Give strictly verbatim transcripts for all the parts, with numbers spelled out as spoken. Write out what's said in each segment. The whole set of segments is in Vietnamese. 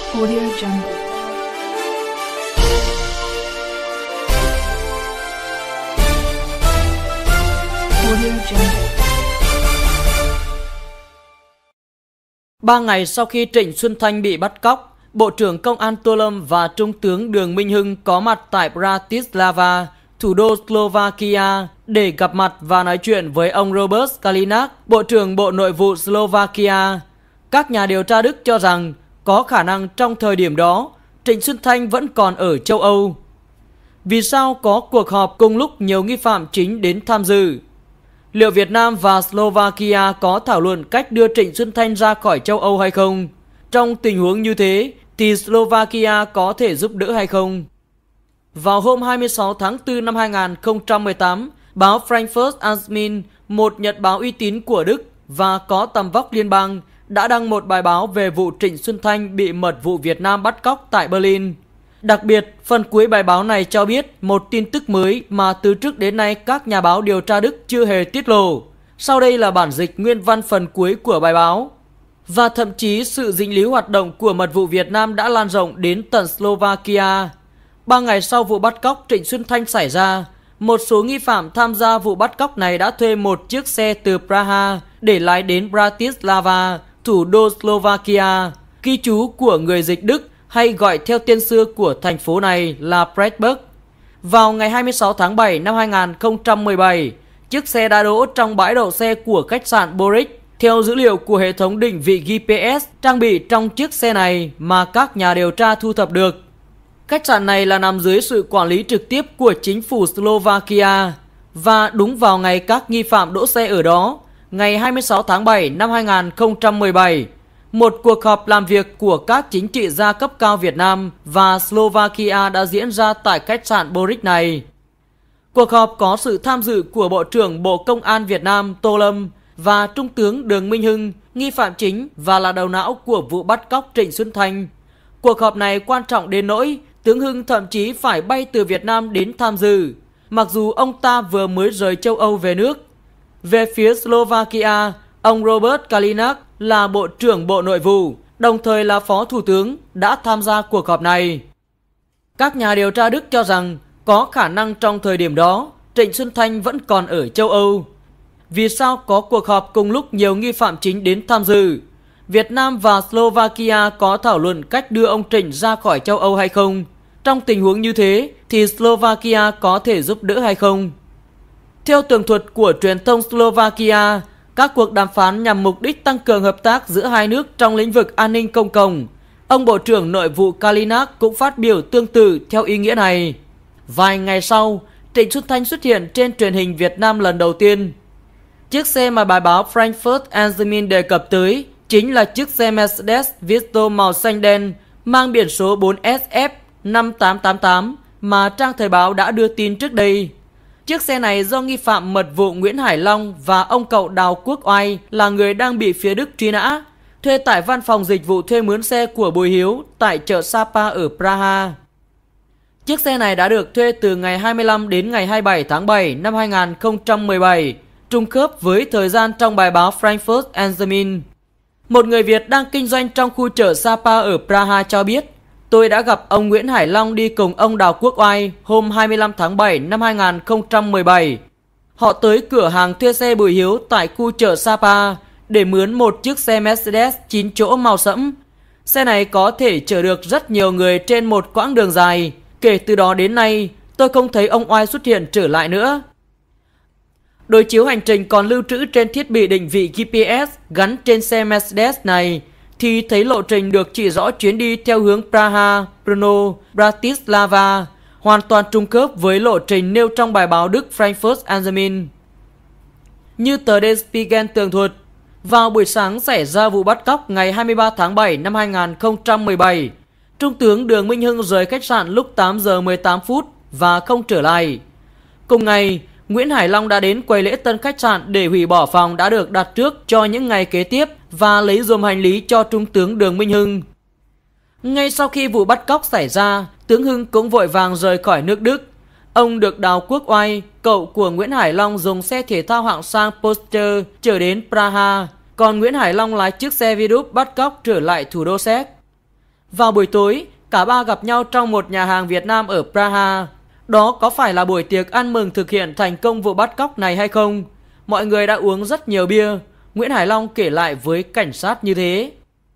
Audio Jungle. Audio Jungle. Ba ngày sau khi Trịnh Xuân Thanh bị bắt cóc, Bộ trưởng Công an Tô Lâm và Trung tướng Đường Minh Hưng có mặt tại Bratislava, thủ đô Slovakia, để gặp mặt và nói chuyện với ông Robert Kalinak, Bộ trưởng Bộ Nội vụ Slovakia. Các nhà điều tra Đức cho rằng có khả năng trong thời điểm đó, Trịnh Xuân Thanh vẫn còn ở châu Âu. Vì sao có cuộc họp cùng lúc nhiều nghi phạm chính đến tham dự? Liệu Việt Nam và Slovakia có thảo luận cách đưa Trịnh Xuân Thanh ra khỏi châu Âu hay không? Trong tình huống như thế, thì Slovakia có thể giúp đỡ hay không? Vào hôm hai mươi sáu tháng tư năm hai nghìn không trăm mười tám, báo Frankfurt Allgemeine, một nhật báo uy tín của Đức và có tầm vóc liên bang, đã đăng một bài báo về vụ Trịnh Xuân Thanh bị mật vụ Việt Nam bắt cóc tại Berlin. Đặc biệt, phần cuối bài báo này cho biết một tin tức mới mà từ trước đến nay các nhà báo điều tra Đức chưa hề tiết lộ. Sau đây là bản dịch nguyên văn phần cuối của bài báo. Và thậm chí sự dính líu hoạt động của mật vụ Việt Nam đã lan rộng đến tận Slovakia. Ba ngày sau vụ bắt cóc Trịnh Xuân Thanh xảy ra, một số nghi phạm tham gia vụ bắt cóc này đã thuê một chiếc xe từ Praha để lái đến Bratislava, thủ đô Slovakia, cư trú của người dịch Đức hay gọi theo tên xưa của thành phố này là Pressburg. Vào ngày hai mươi sáu tháng bảy năm hai nghìn không trăm mười bảy, chiếc xe đã đỗ trong bãi đậu xe của khách sạn Boric. Theo dữ liệu của hệ thống định vị giê pê ét trang bị trong chiếc xe này mà các nhà điều tra thu thập được, khách sạn này là nằm dưới sự quản lý trực tiếp của chính phủ Slovakia. Và đúng vào ngày các nghi phạm đỗ xe ở đó, ngày hai mươi sáu tháng bảy năm hai nghìn không trăm mười bảy, một cuộc họp làm việc của các chính trị gia cấp cao Việt Nam và Slovakia đã diễn ra tại khách sạn Boric này. Cuộc họp có sự tham dự của Bộ trưởng Bộ Công an Việt Nam Tô Lâm và Trung tướng Đường Minh Hưng, nghi phạm chính và là đầu não của vụ bắt cóc Trịnh Xuân Thanh. Cuộc họp này quan trọng đến nỗi tướng Hưng thậm chí phải bay từ Việt Nam đến tham dự, mặc dù ông ta vừa mới rời châu Âu về nước. Về phía Slovakia, ông Robert Kalinak là Bộ trưởng Bộ Nội vụ, đồng thời là Phó Thủ tướng, đã tham gia cuộc họp này. Các nhà điều tra Đức cho rằng có khả năng trong thời điểm đó, Trịnh Xuân Thanh vẫn còn ở châu Âu. Vì sao có cuộc họp cùng lúc nhiều nghi phạm chính đến tham dự? Việt Nam và Slovakia có thảo luận cách đưa ông Trịnh ra khỏi châu Âu hay không? Trong tình huống như thế, thì Slovakia có thể giúp đỡ hay không? Theo tường thuật của truyền thông Slovakia, các cuộc đàm phán nhằm mục đích tăng cường hợp tác giữa hai nước trong lĩnh vực an ninh công cộng. Ông Bộ trưởng Nội vụ Kalinak cũng phát biểu tương tự theo ý nghĩa này. Vài ngày sau, Trịnh Xuân Thanh xuất hiện trên truyền hình Việt Nam lần đầu tiên. Chiếc xe mà bài báo Frankfurt Allgemeine đề cập tới chính là chiếc xe Mercedes Vito màu xanh đen mang biển số bốn S F năm tám tám tám mà trang thời báo đã đưa tin trước đây. Chiếc xe này do nghi phạm mật vụ Nguyễn Hải Long và ông cậu Đào Quốc Oai là người đang bị phía Đức truy nã, thuê tại văn phòng dịch vụ thuê mướn xe của Bùi Hiếu tại chợ Sapa ở Praha. Chiếc xe này đã được thuê từ ngày hai mươi lăm đến ngày hai mươi bảy tháng bảy năm hai nghìn không trăm mười bảy, trùng khớp với thời gian trong bài báo Frankfurt Allgemeine. Một người Việt đang kinh doanh trong khu chợ Sapa ở Praha cho biết, tôi đã gặp ông Nguyễn Hải Long đi cùng ông Đào Quốc Oai hôm hai mươi lăm tháng bảy năm hai nghìn không trăm mười bảy. Họ tới cửa hàng thuê xe Bùi Hiếu tại khu chợ Sapa để mướn một chiếc xe Mercedes chín chỗ màu sẫm. Xe này có thể chở được rất nhiều người trên một quãng đường dài. Kể từ đó đến nay, tôi không thấy ông Oai xuất hiện trở lại nữa. Đối chiếu hành trình còn lưu trữ trên thiết bị định vị giê pê ét gắn trên xe Mercedes này, thì thấy lộ trình được chỉ rõ chuyến đi theo hướng Praha, Brno, Bratislava, hoàn toàn trùng khớp với lộ trình nêu trong bài báo Đức Frankfurt Allgemeine. Như tờ Der Spiegel tường thuật, vào buổi sáng xảy ra vụ bắt cóc ngày hai mươi ba tháng bảy năm hai nghìn không trăm mười bảy, Trung tướng Đường Minh Hưng rời khách sạn lúc tám giờ mười tám phút và không trở lại. Cùng ngày, Nguyễn Hải Long đã đến quầy lễ tân khách sạn để hủy bỏ phòng đã được đặt trước cho những ngày kế tiếp và lấy dùm hành lý cho Trung tướng Đường Minh Hưng. Ngay sau khi vụ bắt cóc xảy ra, tướng Hưng cũng vội vàng rời khỏi nước Đức. Ông được Đào Quốc Oai, cậu của Nguyễn Hải Long, dùng xe thể thao hạng sang Porsche chở đến Praha, còn Nguyễn Hải Long lái chiếc xe Vidup bắt cóc trở lại thủ đô Séc. Vào buổi tối, cả ba gặp nhau trong một nhà hàng Việt Nam ở Praha. Đó có phải là buổi tiệc ăn mừng thực hiện thành công vụ bắt cóc này hay không? Mọi người đã uống rất nhiều bia. Nguyễn Hải Long kể lại với cảnh sát như thế.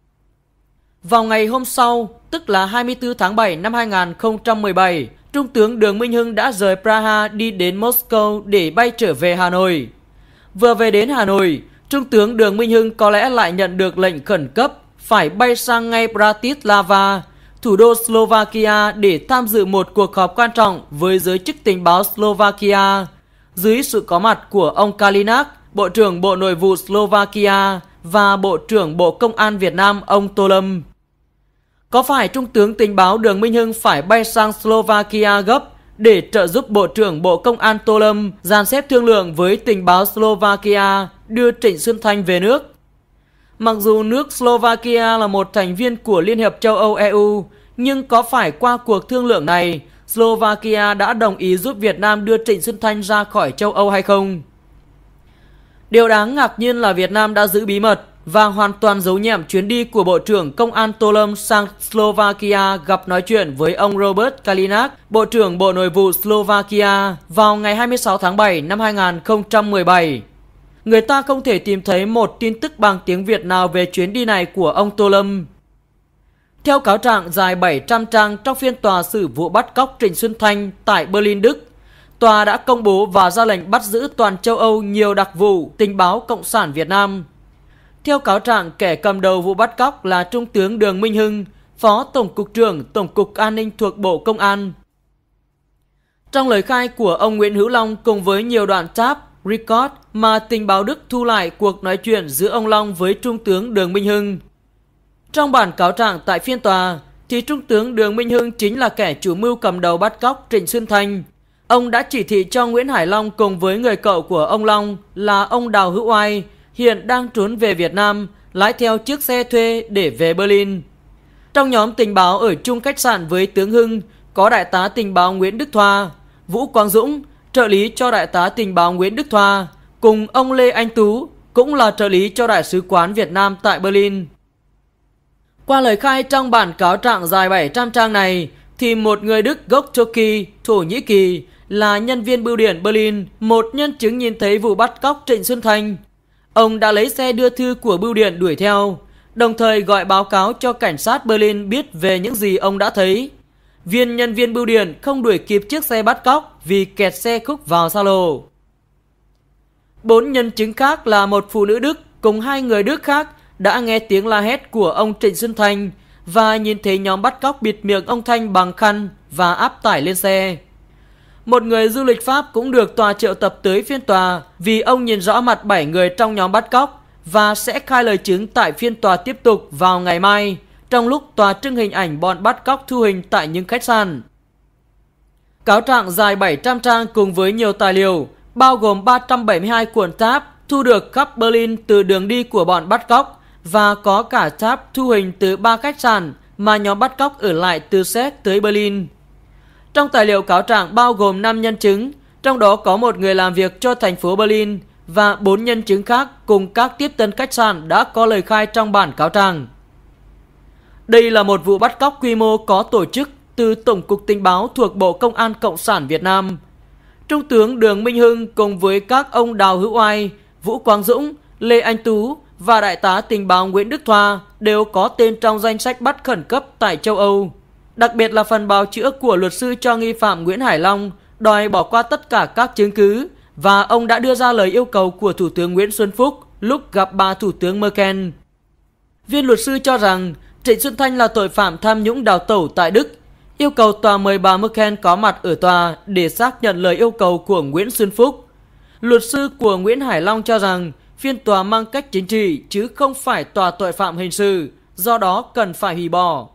Vào ngày hôm sau, tức là hai mươi tư tháng bảy năm hai nghìn không trăm mười bảy, Trung tướng Đường Minh Hưng đã rời Praha đi đến Moscow để bay trở về Hà Nội. Vừa về đến Hà Nội, Trung tướng Đường Minh Hưng có lẽ lại nhận được lệnh khẩn cấp phải bay sang ngay Bratislava, thủ đô Slovakia để tham dự một cuộc họp quan trọng với giới chức tình báo Slovakia, dưới sự có mặt của ông Kalinak, Bộ trưởng Bộ Nội vụ Slovakia và Bộ trưởng Bộ Công an Việt Nam ông Tô Lâm. Có phải Trung tướng tình báo Đường Minh Hưng phải bay sang Slovakia gấp để trợ giúp Bộ trưởng Bộ Công an Tô Lâm dàn xếp thương lượng với tình báo Slovakia đưa Trịnh Xuân Thanh về nước? Mặc dù nước Slovakia là một thành viên của Liên hiệp châu Âu E U, nhưng có phải qua cuộc thương lượng này, Slovakia đã đồng ý giúp Việt Nam đưa Trịnh Xuân Thanh ra khỏi châu Âu hay không? Điều đáng ngạc nhiên là Việt Nam đã giữ bí mật và hoàn toàn giấu nhẹm chuyến đi của Bộ trưởng Công an Tô Lâm sang Slovakia gặp nói chuyện với ông Robert Kalinak, Bộ trưởng Bộ Nội vụ Slovakia vào ngày hai mươi sáu tháng bảy năm hai nghìn không trăm mười bảy. Người ta không thể tìm thấy một tin tức bằng tiếng Việt nào về chuyến đi này của ông Tô Lâm. Theo cáo trạng dài bảy trăm trang trong phiên tòa xử vụ bắt cóc Trịnh Xuân Thanh tại Berlin, Đức, tòa đã công bố và ra lệnh bắt giữ toàn châu Âu nhiều đặc vụ tình báo Cộng sản Việt Nam. Theo cáo trạng, kẻ cầm đầu vụ bắt cóc là Trung tướng Đường Minh Hưng, Phó Tổng cục trưởng Tổng cục An ninh thuộc Bộ Công an. Trong lời khai của ông Nguyễn Hữu Long cùng với nhiều đoạn tape, record mà tình báo Đức thu lại cuộc nói chuyện giữa ông Long với Trung tướng Đường Minh Hưng. Trong bản cáo trạng tại phiên tòa, thì Trung tướng Đường Minh Hưng chính là kẻ chủ mưu cầm đầu bắt cóc Trịnh Xuân Thanh. Ông đã chỉ thị cho Nguyễn Hải Long cùng với người cậu của ông Long là ông Đào Hữu Oai, hiện đang trốn về Việt Nam, lái theo chiếc xe thuê để về Berlin. Trong nhóm tình báo ở chung khách sạn với tướng Hưng có đại tá tình báo Nguyễn Đức Thoa, Vũ Quang Dũng, trợ lý cho đại tá tình báo Nguyễn Đức Thoa, cùng ông Lê Anh Tú, cũng là trợ lý cho Đại sứ quán Việt Nam tại Berlin. Qua lời khai trong bản cáo trạng dài bảy trăm trang này, thì một người Đức gốc Turkey, Thổ Nhĩ Kỳ, là nhân viên bưu điện Berlin, một nhân chứng nhìn thấy vụ bắt cóc Trịnh Xuân Thanh. Ông đã lấy xe đưa thư của bưu điện đuổi theo, đồng thời gọi báo cáo cho cảnh sát Berlin biết về những gì ông đã thấy. Viên nhân viên bưu điện không đuổi kịp chiếc xe bắt cóc vì kẹt xe khúc vào xa lộ. Bốn nhân chứng khác là một phụ nữ Đức cùng hai người Đức khác đã nghe tiếng la hét của ông Trịnh Xuân Thanh và nhìn thấy nhóm bắt cóc bịt miệng ông Thanh bằng khăn và áp tải lên xe. Một người du lịch Pháp cũng được tòa triệu tập tới phiên tòa vì ông nhìn rõ mặt bảy người trong nhóm bắt cóc và sẽ khai lời chứng tại phiên tòa tiếp tục vào ngày mai, trong lúc tòa trưng hình ảnh bọn bắt cóc thu hình tại những khách sạn. Cáo trạng dài bảy trăm trang cùng với nhiều tài liệu, bao gồm ba trăm bảy mươi hai cuộn tape thu được khắp Berlin từ đường đi của bọn bắt cóc và có cả tape thu hình từ ba khách sạn mà nhóm bắt cóc ở lại từ Séc tới Berlin. Trong tài liệu cáo trạng bao gồm năm nhân chứng, trong đó có một người làm việc cho thành phố Berlin và bốn nhân chứng khác cùng các tiếp tân khách sạn đã có lời khai trong bản cáo trạng. Đây là một vụ bắt cóc quy mô có tổ chức từ Tổng cục Tình báo thuộc Bộ Công an Cộng sản Việt Nam. Trung tướng Đường Minh Hưng cùng với các ông Đào Hữu Oai, Vũ Quang Dũng, Lê Anh Tú và đại tá tình báo Nguyễn Đức Thoa đều có tên trong danh sách bắt khẩn cấp tại châu Âu. Đặc biệt là phần bào chữa của luật sư cho nghi phạm Nguyễn Hải Long đòi bỏ qua tất cả các chứng cứ và ông đã đưa ra lời yêu cầu của Thủ tướng Nguyễn Xuân Phúc lúc gặp bà Thủ tướng Merkel. Viên luật sư cho rằng Trịnh Xuân Thanh là tội phạm tham nhũng đào tẩu tại Đức, yêu cầu tòa mời bà Merkel có mặt ở tòa để xác nhận lời yêu cầu của Nguyễn Xuân Phúc. Luật sư của Nguyễn Hải Long cho rằng phiên tòa mang cách chính trị chứ không phải tòa tội phạm hình sự, do đó cần phải hủy bỏ.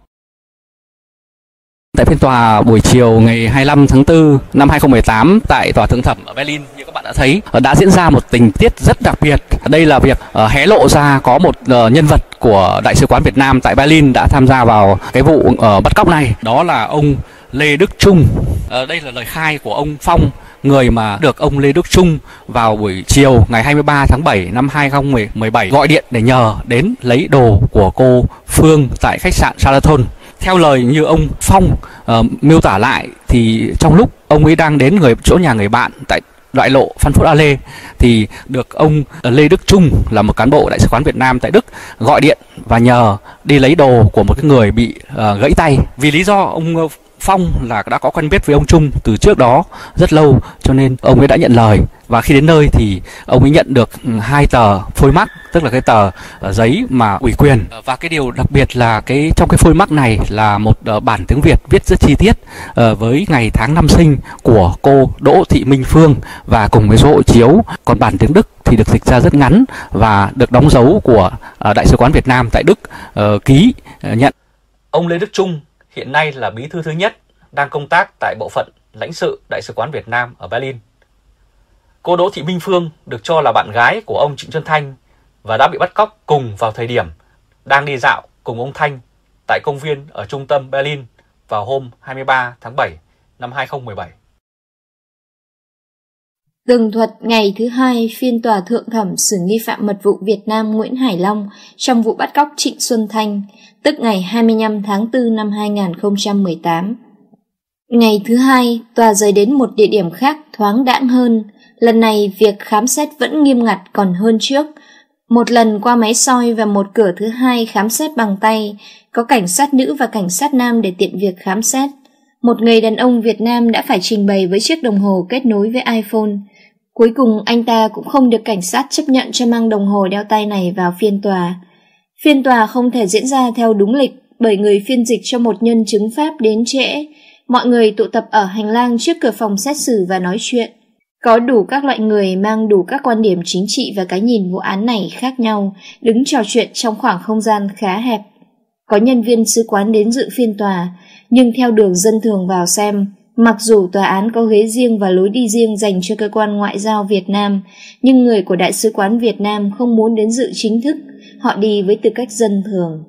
Tại phiên tòa buổi chiều ngày hai mươi lăm tháng tư năm hai nghìn không trăm mười tám tại tòa thượng thẩm ở Berlin, như các bạn đã thấy, đã diễn ra một tình tiết rất đặc biệt. Đây là việc uh, hé lộ ra có một uh, nhân vật của Đại sứ quán Việt Nam tại Berlin đã tham gia vào cái vụ uh, bắt cóc này. Đó là ông Lê Đức Trung. Uh, đây là lời khai của ông Phong, người mà được ông Lê Đức Trung vào buổi chiều ngày hai mươi ba tháng bảy năm hai nghìn không trăm mười bảy gọi điện để nhờ đến lấy đồ của cô Phương tại khách sạn Sheraton. Theo lời như ông Phong uh, miêu tả lại thì trong lúc ông ấy đang đến người chỗ nhà người bạn tại đại lộ Phan Phúc A Lê thì được ông Lê Đức Trung là một cán bộ đại sứ quán Việt Nam tại Đức gọi điện và nhờ đi lấy đồ của một cái người bị uh, gãy tay. Vì lý do ông Phong là đã có quen biết với ông Trung từ trước đó rất lâu cho nên ông ấy đã nhận lời, và khi đến nơi thì ông ấy nhận được hai tờ phôi mắc, tức là cái tờ giấy mà ủy quyền. Và cái điều đặc biệt là cái trong cái phôi mắc này là một bản tiếng Việt viết rất chi tiết với ngày tháng năm sinh của cô Đỗ Thị Minh Phương và cùng với số hộ chiếu. Còn bản tiếng Đức thì được dịch ra rất ngắn và được đóng dấu của Đại sứ quán Việt Nam tại Đức uh, ký uh, nhận. Ông Lê Đức Trung hiện nay là bí thư thứ nhất đang công tác tại bộ phận lãnh sự Đại sứ quán Việt Nam ở Berlin. Cô Đỗ Thị Minh Phương được cho là bạn gái của ông Trịnh Xuân Thanh và đã bị bắt cóc cùng vào thời điểm đang đi dạo cùng ông Thanh tại công viên ở trung tâm Berlin vào hôm hai mươi ba tháng bảy năm hai nghìn không trăm mười bảy. Tường thuật ngày thứ hai phiên tòa thượng thẩm xử nghi phạm mật vụ Việt Nam Nguyễn Hải Long trong vụ bắt cóc Trịnh Xuân Thanh, tức ngày hai mươi lăm tháng tư năm hai nghìn không trăm mười tám. Ngày thứ hai, tòa rời đến một địa điểm khác thoáng đãng hơn. Lần này, việc khám xét vẫn nghiêm ngặt còn hơn trước. Một lần qua máy soi và một cửa thứ hai khám xét bằng tay, có cảnh sát nữ và cảnh sát nam để tiện việc khám xét. Một người đàn ông Việt Nam đã phải trình bày với chiếc đồng hồ kết nối với iPhone. Cuối cùng anh ta cũng không được cảnh sát chấp nhận cho mang đồng hồ đeo tay này vào phiên tòa. Phiên tòa không thể diễn ra theo đúng lịch bởi người phiên dịch cho một nhân chứng Pháp đến trễ. Mọi người tụ tập ở hành lang trước cửa phòng xét xử và nói chuyện. Có đủ các loại người mang đủ các quan điểm chính trị và cái nhìn vụ án này khác nhau, đứng trò chuyện trong khoảng không gian khá hẹp. Có nhân viên sứ quán đến dự phiên tòa, nhưng theo đường dân thường vào xem, mặc dù tòa án có ghế riêng và lối đi riêng dành cho cơ quan ngoại giao Việt Nam, nhưng người của Đại sứ quán Việt Nam không muốn đến dự chính thức, họ đi với tư cách dân thường.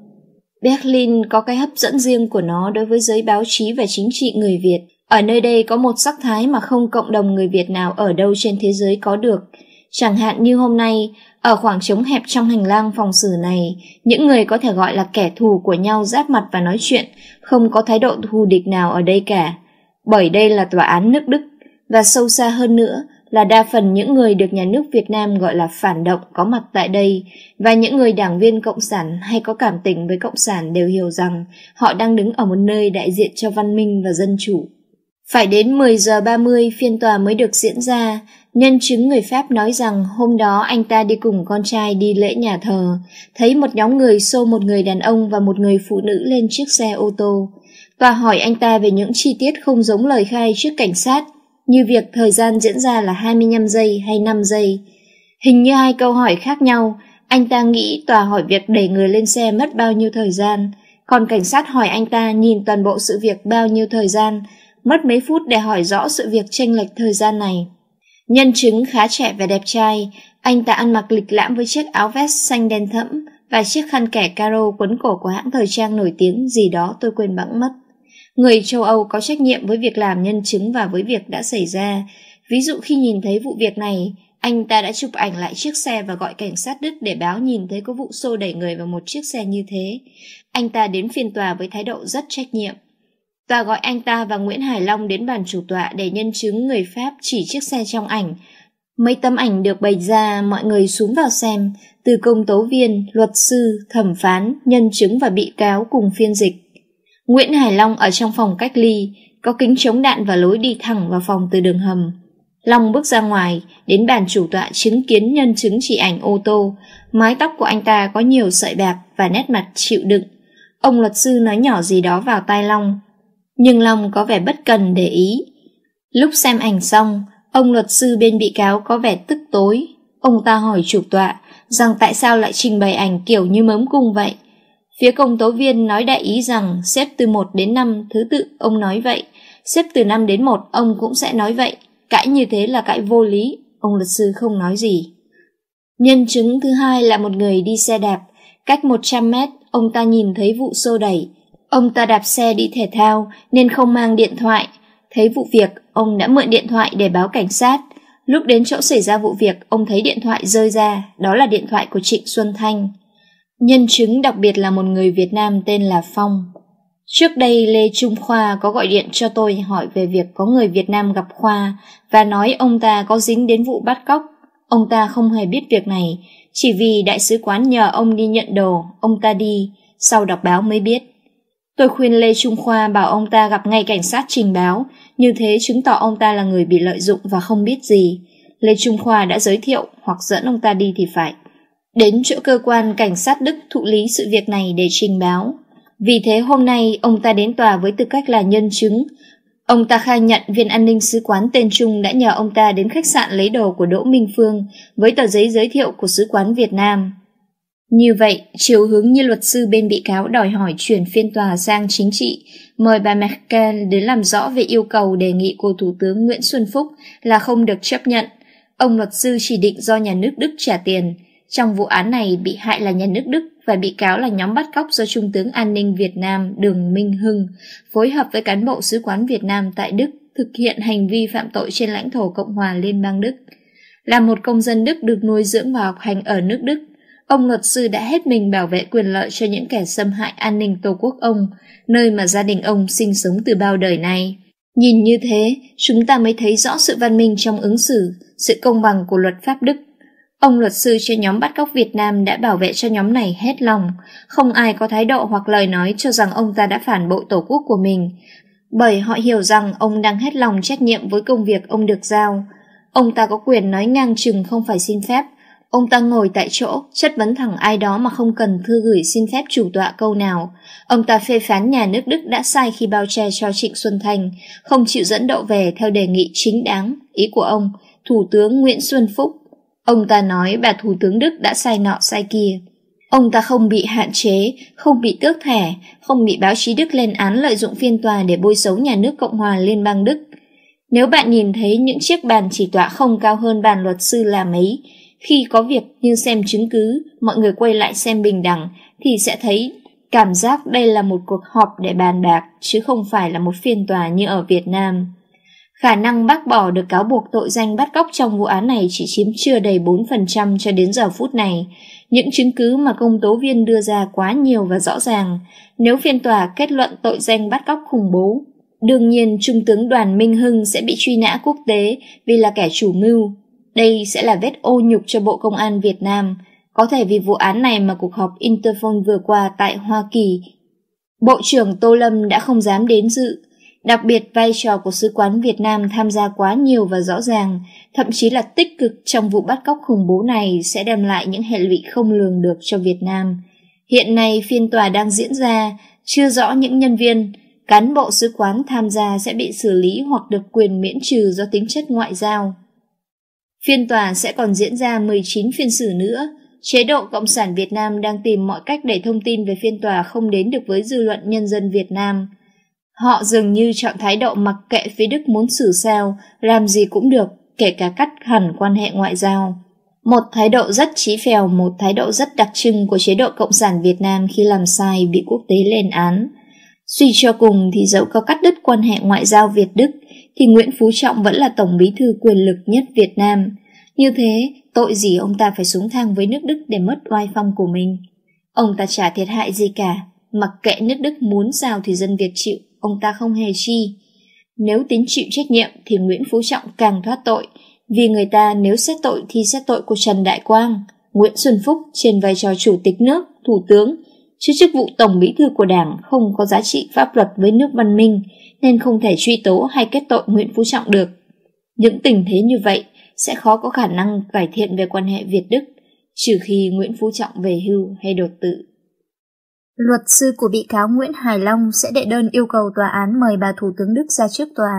Berlin có cái hấp dẫn riêng của nó đối với giới báo chí và chính trị người Việt. Ở nơi đây có một sắc thái mà không cộng đồng người Việt nào ở đâu trên thế giới có được. Chẳng hạn như hôm nay, ở khoảng trống hẹp trong hành lang phòng xử này, những người có thể gọi là kẻ thù của nhau giáp mặt và nói chuyện, không có thái độ thù địch nào ở đây cả. Bởi đây là tòa án nước Đức, và sâu xa hơn nữa là đa phần những người được nhà nước Việt Nam gọi là phản động có mặt tại đây, và những người đảng viên cộng sản hay có cảm tình với cộng sản đều hiểu rằng họ đang đứng ở một nơi đại diện cho văn minh và dân chủ. Phải đến mười giờ ba mươi phiên tòa mới được diễn ra. Nhân chứng người Pháp nói rằng hôm đó anh ta đi cùng con trai đi lễ nhà thờ, thấy một nhóm người xô một người đàn ông và một người phụ nữ lên chiếc xe ô tô. Tòa hỏi anh ta về những chi tiết không giống lời khai trước cảnh sát, như việc thời gian diễn ra là hai mươi lăm giây hay năm giây. Hình như hai câu hỏi khác nhau, anh ta nghĩ tòa hỏi việc đẩy người lên xe mất bao nhiêu thời gian, còn cảnh sát hỏi anh ta nhìn toàn bộ sự việc bao nhiêu thời gian, mất mấy phút để hỏi rõ sự việc chênh lệch thời gian này. Nhân chứng khá trẻ và đẹp trai, anh ta ăn mặc lịch lãm với chiếc áo vest xanh đen thẫm và chiếc khăn kẻ caro quấn cổ của hãng thời trang nổi tiếng gì đó tôi quên bẵng mất. Người châu Âu có trách nhiệm với việc làm nhân chứng và với việc đã xảy ra. Ví dụ khi nhìn thấy vụ việc này, anh ta đã chụp ảnh lại chiếc xe và gọi cảnh sát Đức để báo nhìn thấy có vụ xô đẩy người vào một chiếc xe như thế. Anh ta đến phiên tòa với thái độ rất trách nhiệm. Tòa gọi anh ta và Nguyễn Hải Long đến bàn chủ tọa để nhân chứng người Pháp chỉ chiếc xe trong ảnh. Mấy tấm ảnh được bày ra, mọi người xuống vào xem, từ công tố viên, luật sư, thẩm phán, nhân chứng và bị cáo cùng phiên dịch. Nguyễn Hải Long ở trong phòng cách ly, có kính chống đạn và lối đi thẳng vào phòng từ đường hầm. Long bước ra ngoài, đến bàn chủ tọa chứng kiến nhân chứng chỉ ảnh ô tô. Mái tóc của anh ta có nhiều sợi bạc và nét mặt chịu đựng. Ông luật sư nói nhỏ gì đó vào tai Long, nhưng Long có vẻ bất cần để ý. Lúc xem ảnh xong, ông luật sư bên bị cáo có vẻ tức tối. Ông ta hỏi chủ tọa rằng tại sao lại trình bày ảnh kiểu như mớm cung vậy. Phía công tố viên nói đại ý rằng xếp từ một đến năm thứ tự ông nói vậy, xếp từ năm đến một ông cũng sẽ nói vậy. Cãi như thế là cãi vô lý. Ông luật sư không nói gì. Nhân chứng thứ hai là một người đi xe đạp. Cách một trăm mét, ông ta nhìn thấy vụ xô đẩy. Ông ta đạp xe đi thể thao nên không mang điện thoại. Thấy vụ việc, ông đã mượn điện thoại để báo cảnh sát. Lúc đến chỗ xảy ra vụ việc, ông thấy điện thoại rơi ra, đó là điện thoại của Trịnh Xuân Thanh. Nhân chứng đặc biệt là một người Việt Nam tên là Phong. Trước đây Lê Trung Khoa có gọi điện cho tôi hỏi về việc có người Việt Nam gặp Khoa và nói ông ta có dính đến vụ bắt cóc. Ông ta không hề biết việc này, chỉ vì đại sứ quán nhờ ông đi nhận đồ, ông ta đi, sau đọc báo mới biết. Tôi khuyên Lê Trung Khoa bảo ông ta gặp ngay cảnh sát trình báo, như thế chứng tỏ ông ta là người bị lợi dụng và không biết gì. Lê Trung Khoa đã giới thiệu hoặc dẫn ông ta đi thì phải. Đến chỗ cơ quan cảnh sát Đức thụ lý sự việc này để trình báo. Vì thế hôm nay ông ta đến tòa với tư cách là nhân chứng. Ông ta khai nhận viên an ninh sứ quán tên Trung đã nhờ ông ta đến khách sạn lấy đồ của Đỗ Minh Phương với tờ giấy giới thiệu của sứ quán Việt Nam. Như vậy, chiều hướng như luật sư bên bị cáo đòi hỏi chuyển phiên tòa sang chính trị, mời bà Merkel đến làm rõ về yêu cầu đề nghị của Thủ tướng Nguyễn Xuân Phúc là không được chấp nhận. Ông luật sư chỉ định do nhà nước Đức trả tiền. Trong vụ án này, bị hại là nhà nước Đức và bị cáo là nhóm bắt cóc do Trung tướng An ninh Việt Nam Đường Minh Hưng phối hợp với cán bộ sứ quán Việt Nam tại Đức thực hiện hành vi phạm tội trên lãnh thổ Cộng hòa Liên bang Đức. Là một công dân Đức được nuôi dưỡng và học hành ở nước Đức, ông luật sư đã hết mình bảo vệ quyền lợi cho những kẻ xâm hại an ninh Tổ quốc ông, nơi mà gia đình ông sinh sống từ bao đời nay. Nhìn như thế, chúng ta mới thấy rõ sự văn minh trong ứng xử, sự công bằng của luật pháp Đức. Ông luật sư cho nhóm bắt cóc Việt Nam đã bảo vệ cho nhóm này hết lòng, không ai có thái độ hoặc lời nói cho rằng ông ta đã phản bội Tổ quốc của mình, bởi họ hiểu rằng ông đang hết lòng trách nhiệm với công việc ông được giao. Ông ta có quyền nói ngang chừng không phải xin phép. Ông ta ngồi tại chỗ, chất vấn thẳng ai đó mà không cần thư gửi xin phép chủ tọa câu nào. Ông ta phê phán nhà nước Đức đã sai khi bao che cho Trịnh Xuân Thanh, không chịu dẫn độ về theo đề nghị chính đáng, ý của ông, Thủ tướng Nguyễn Xuân Phúc. Ông ta nói bà Thủ tướng Đức đã sai nọ sai kia. Ông ta không bị hạn chế, không bị tước thẻ, không bị báo chí Đức lên án lợi dụng phiên tòa để bôi xấu nhà nước Cộng hòa Liên bang Đức. Nếu bạn nhìn thấy những chiếc bàn chỉ tọa không cao hơn bàn luật sư là mấy, khi có việc như xem chứng cứ, mọi người quay lại xem bình đẳng, thì sẽ thấy cảm giác đây là một cuộc họp để bàn bạc, chứ không phải là một phiên tòa như ở Việt Nam. Khả năng bác bỏ được cáo buộc tội danh bắt cóc trong vụ án này chỉ chiếm chưa đầy bốn phần trăm cho đến giờ phút này. Những chứng cứ mà công tố viên đưa ra quá nhiều và rõ ràng. Nếu phiên tòa kết luận tội danh bắt cóc khủng bố, đương nhiên Trung tướng Đoàn Minh Hưng sẽ bị truy nã quốc tế vì là kẻ chủ mưu. Đây sẽ là vết ô nhục cho Bộ Công an Việt Nam. Có thể vì vụ án này mà cuộc họp Interpol vừa qua tại Hoa Kỳ, Bộ trưởng Tô Lâm đã không dám đến dự. Đặc biệt vai trò của Sứ quán Việt Nam tham gia quá nhiều và rõ ràng, thậm chí là tích cực trong vụ bắt cóc khủng bố này sẽ đem lại những hệ lụy không lường được cho Việt Nam. Hiện nay phiên tòa đang diễn ra, chưa rõ những nhân viên, cán bộ sứ quán tham gia sẽ bị xử lý hoặc được quyền miễn trừ do tính chất ngoại giao. Phiên tòa sẽ còn diễn ra mười chín phiên xử nữa. Chế độ Cộng sản Việt Nam đang tìm mọi cách để thông tin về phiên tòa không đến được với dư luận nhân dân Việt Nam. Họ dường như chọn thái độ mặc kệ phía Đức muốn xử sao, làm gì cũng được, kể cả cắt hẳn quan hệ ngoại giao. Một thái độ rất chí phèo, một thái độ rất đặc trưng của chế độ Cộng sản Việt Nam khi làm sai bị quốc tế lên án. Suy cho cùng thì dẫu có cắt đứt quan hệ ngoại giao Việt-Đức, thì Nguyễn Phú Trọng vẫn là Tổng bí thư quyền lực nhất Việt Nam. Như thế, tội gì ông ta phải súng thang với nước Đức để mất oai phong của mình? Ông ta chả thiệt hại gì cả, mặc kệ nước Đức muốn sao thì dân Việt chịu, ông ta không hề chi. Nếu tính chịu trách nhiệm thì Nguyễn Phú Trọng càng thoát tội, vì người ta nếu xét tội thì xét tội của Trần Đại Quang, Nguyễn Xuân Phúc trên vai trò chủ tịch nước, thủ tướng, chứ chức vụ tổng bí thư của Đảng không có giá trị pháp luật với nước văn minh, nên không thể truy tố hay kết tội Nguyễn Phú Trọng được. Những tình thế như vậy sẽ khó có khả năng cải thiện về quan hệ Việt-Đức, trừ khi Nguyễn Phú Trọng về hưu hay đột tử. Luật sư của bị cáo Nguyễn Hải Long sẽ đệ đơn yêu cầu tòa án mời bà Thủ tướng Đức ra trước tòa.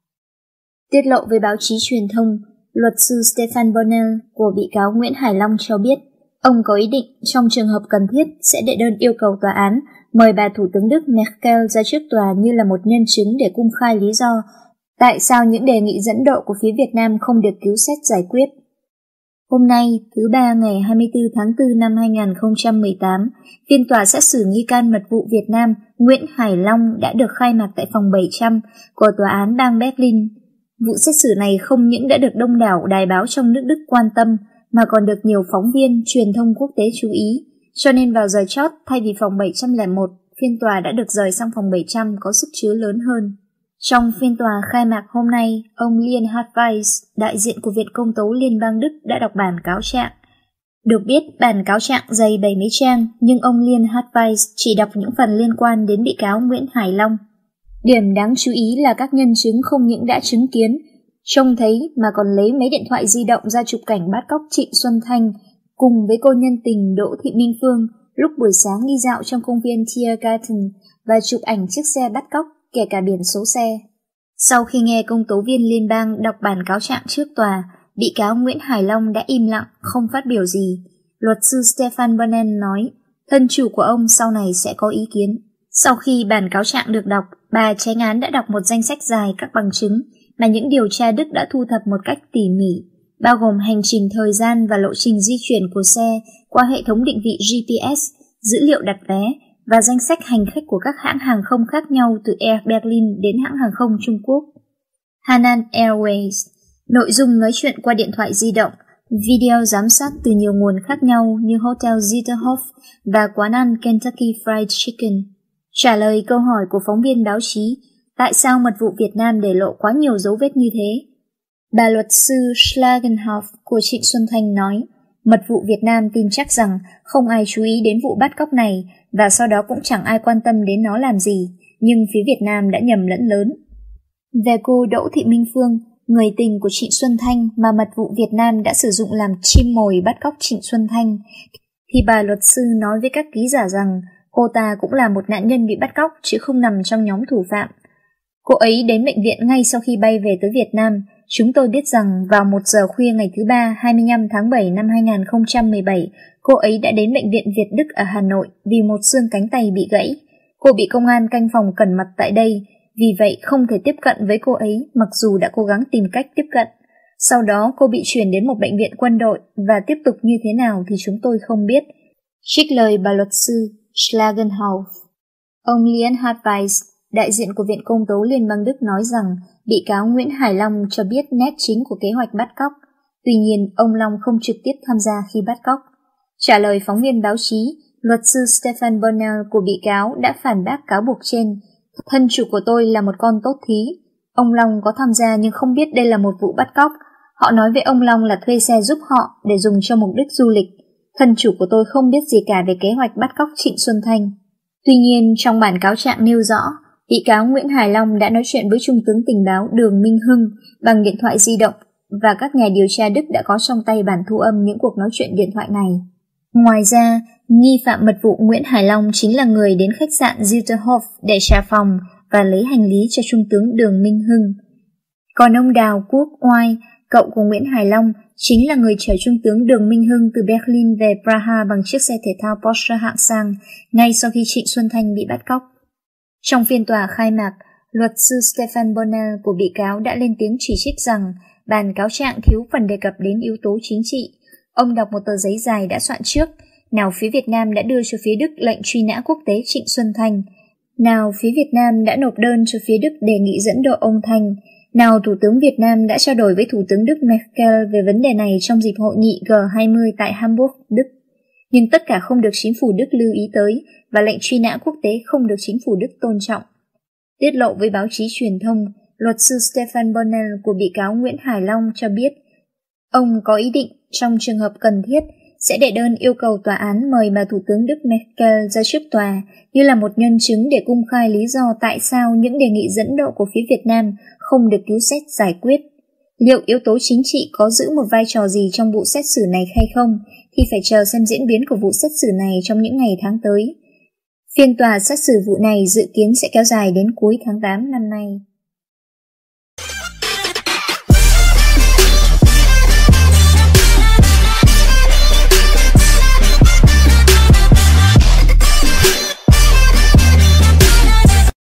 Tiết lộ với báo chí truyền thông, luật sư Stefan Bonnell của bị cáo Nguyễn Hải Long cho biết, ông có ý định trong trường hợp cần thiết sẽ đệ đơn yêu cầu tòa án mời bà Thủ tướng Đức Merkel ra trước tòa như là một nhân chứng để cung khai lý do tại sao những đề nghị dẫn độ của phía Việt Nam không được cứu xét giải quyết. Hôm nay, thứ ba ngày hai mươi tư tháng tư năm hai nghìn không trăm mười tám, phiên tòa xét xử nghi can mật vụ Việt Nam Nguyễn Hải Long đã được khai mạc tại phòng bảy trăm của tòa án bang Berlin. Vụ xét xử này không những đã được đông đảo đài báo trong nước Đức quan tâm, mà còn được nhiều phóng viên, truyền thông quốc tế chú ý. Cho nên vào giờ chót, thay vì phòng bảy trăm lẻ một, phiên tòa đã được rời sang phòng bảy trăm có sức chứa lớn hơn. Trong phiên tòa khai mạc hôm nay, ông Leonhard Weiss, đại diện của Viện Công tố Liên bang Đức đã đọc bản cáo trạng. Được biết, bản cáo trạng dày bảy mươi trang, nhưng ông Leonhard Weiss chỉ đọc những phần liên quan đến bị cáo Nguyễn Hải Long. Điểm đáng chú ý là các nhân chứng không những đã chứng kiến, trông thấy mà còn lấy máy điện thoại di động ra chụp cảnh bắt cóc Trịnh Xuân Thanh cùng với cô nhân tình Đỗ Thị Minh Phương lúc buổi sáng đi dạo trong công viên Tiergarten và chụp ảnh chiếc xe bắt cóc, kể cả biển số xe. Sau khi nghe công tố viên liên bang đọc bản cáo trạng trước tòa, bị cáo Nguyễn Hải Long đã im lặng, không phát biểu gì. Luật sư Stefan Bonnell nói, thân chủ của ông sau này sẽ có ý kiến. Sau khi bản cáo trạng được đọc, bà chánh án đã đọc một danh sách dài các bằng chứng mà những điều tra Đức đã thu thập một cách tỉ mỉ, bao gồm hành trình thời gian và lộ trình di chuyển của xe qua hệ thống định vị G P S, dữ liệu đặt vé và danh sách hành khách của các hãng hàng không khác nhau từ Air Berlin đến hãng hàng không Trung Quốc Hainan Airways, nội dung nói chuyện qua điện thoại di động, video giám sát từ nhiều nguồn khác nhau như Hotel Zitterhof và quán ăn Kentucky Fried Chicken. Trả lời câu hỏi của phóng viên báo chí, tại sao mật vụ Việt Nam để lộ quá nhiều dấu vết như thế? Bà luật sư Schlagenhoff của Trịnh Xuân Thanh nói, mật vụ Việt Nam tin chắc rằng không ai chú ý đến vụ bắt cóc này và sau đó cũng chẳng ai quan tâm đến nó làm gì, nhưng phía Việt Nam đã nhầm lẫn lớn. Về cô Đỗ Thị Minh Phương, người tình của Trịnh Xuân Thanh mà mật vụ Việt Nam đã sử dụng làm chim mồi bắt cóc Trịnh Xuân Thanh, thì bà luật sư nói với các ký giả rằng cô ta cũng là một nạn nhân bị bắt cóc chứ không nằm trong nhóm thủ phạm. Cô ấy đến bệnh viện ngay sau khi bay về tới Việt Nam. Chúng tôi biết rằng vào một giờ khuya ngày thứ ba hai mươi lăm tháng bảy năm hai nghìn không trăm mười bảy, cô ấy đã đến bệnh viện Việt Đức ở Hà Nội vì một xương cánh tay bị gãy. Cô bị công an canh phòng cẩn mặt tại đây, vì vậy không thể tiếp cận với cô ấy mặc dù đã cố gắng tìm cách tiếp cận. Sau đó cô bị chuyển đến một bệnh viện quân đội và tiếp tục như thế nào thì chúng tôi không biết. Trích lời bà luật sư Schlagenhoff. Ông Leonhard Weiss, đại diện của Viện Công tố Liên bang Đức nói rằng bị cáo Nguyễn Hải Long cho biết nét chính của kế hoạch bắt cóc. Tuy nhiên, ông Long không trực tiếp tham gia khi bắt cóc. Trả lời phóng viên báo chí, luật sư Stefan Bonnell của bị cáo đã phản bác cáo buộc trên. Thân chủ của tôi là một con tốt thí. Ông Long có tham gia nhưng không biết đây là một vụ bắt cóc. Họ nói với ông Long là thuê xe giúp họ để dùng cho mục đích du lịch. Thân chủ của tôi không biết gì cả về kế hoạch bắt cóc Trịnh Xuân Thanh. Tuy nhiên, trong bản cáo trạng nêu rõ, bị cáo Nguyễn Hải Long đã nói chuyện với Trung tướng tình báo Đường Minh Hưng bằng điện thoại di động và các nhà điều tra Đức đã có trong tay bản thu âm những cuộc nói chuyện điện thoại này. Ngoài ra, nghi phạm mật vụ Nguyễn Hải Long chính là người đến khách sạn Zitterhof để trả phòng và lấy hành lý cho Trung tướng Đường Minh Hưng. Còn ông Đào Quốc Oai, cậu của Nguyễn Hải Long, chính là người chở Trung tướng Đường Minh Hưng từ Berlin về Praha bằng chiếc xe thể thao Porsche hạng sang ngay sau khi Trịnh Xuân Thanh bị bắt cóc. Trong phiên tòa khai mạc, luật sư Stefan Bonnell của bị cáo đã lên tiếng chỉ trích rằng bản cáo trạng thiếu phần đề cập đến yếu tố chính trị. Ông đọc một tờ giấy dài đã soạn trước, nào phía Việt Nam đã đưa cho phía Đức lệnh truy nã quốc tế Trịnh Xuân Thanh, nào phía Việt Nam đã nộp đơn cho phía Đức đề nghị dẫn độ ông Thanh, nào Thủ tướng Việt Nam đã trao đổi với Thủ tướng Đức Merkel về vấn đề này trong dịp hội nghị G hai mươi tại Hamburg, Đức. Nhưng tất cả không được chính phủ Đức lưu ý tới và lệnh truy nã quốc tế không được chính phủ Đức tôn trọng. Tiết lộ với báo chí truyền thông, luật sư Stefan Bonnell của bị cáo Nguyễn Hải Long cho biết ông có ý định trong trường hợp cần thiết sẽ đệ đơn yêu cầu tòa án mời bà Thủ tướng Đức Merkel ra trước tòa như là một nhân chứng để cung khai lý do tại sao những đề nghị dẫn độ của phía Việt Nam không được cứu xét giải quyết. Liệu yếu tố chính trị có giữ một vai trò gì trong vụ xét xử này hay không thì phải chờ xem diễn biến của vụ xét xử này trong những ngày tháng tới. Phiên tòa xét xử vụ này dự kiến sẽ kéo dài đến cuối tháng tám năm nay.